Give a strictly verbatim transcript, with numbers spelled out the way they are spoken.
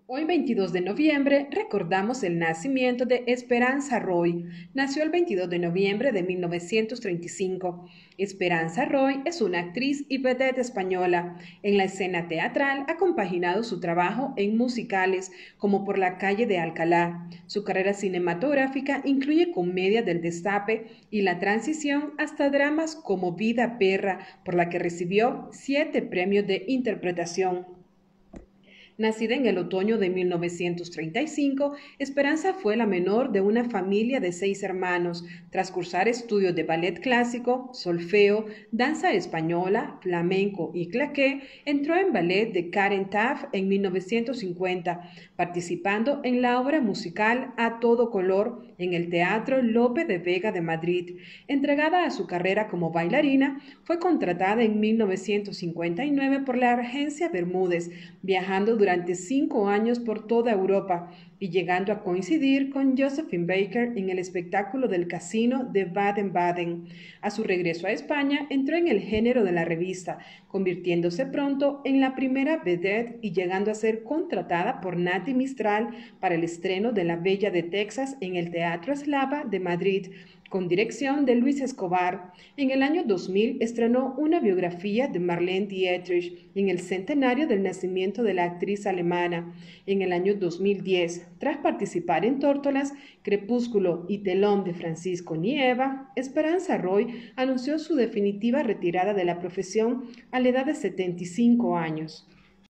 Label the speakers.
Speaker 1: Hoy, veintidós de noviembre, recordamos el nacimiento de Esperanza Roy. Nació el veintidós de noviembre de mil novecientos treinta y cinco. Esperanza Roy es una actriz y vedette española. En la escena teatral ha compaginado su trabajo en musicales como Por la calle de Alcalá. Su carrera cinematográfica incluye comedias del Destape y La Transición hasta dramas como Vida Perra, por la que recibió siete premios de interpretación. Nacida en el otoño de mil novecientos treinta y cinco, Esperanza fue la menor de una familia de seis hermanos. Tras cursar estudios de ballet clásico, solfeo, danza española, flamenco y claqué, entró en ballet de Karen Taff en mil novecientos cincuenta, participando en la obra musical A Todo Color en el Teatro Lope de Vega de Madrid. Entregada a su carrera como bailarina, fue contratada en mil novecientos cincuenta y nueve por la agencia Bermúdez, viajando durante cinco años por toda Europa y llegando a coincidir con Josephine Baker en el espectáculo del Casino de Baden-Baden. A su regreso a España, entró en el género de la revista, convirtiéndose pronto en la primera vedette y llegando a ser contratada por Nati Mistral para el estreno de La Bella de Texas en el Teatro Eslava de Madrid, con dirección de Luis Escobar. En el año dos mil estrenó una biografía de Marlene Dietrich en el centenario del nacimiento de la actriz alemana. En el año dos mil diez, tras participar en Tórtolas, Crepúsculo y Telón de Francisco Nieva, Esperanza Roy anunció su definitiva retirada de la profesión a la edad de setenta y cinco años.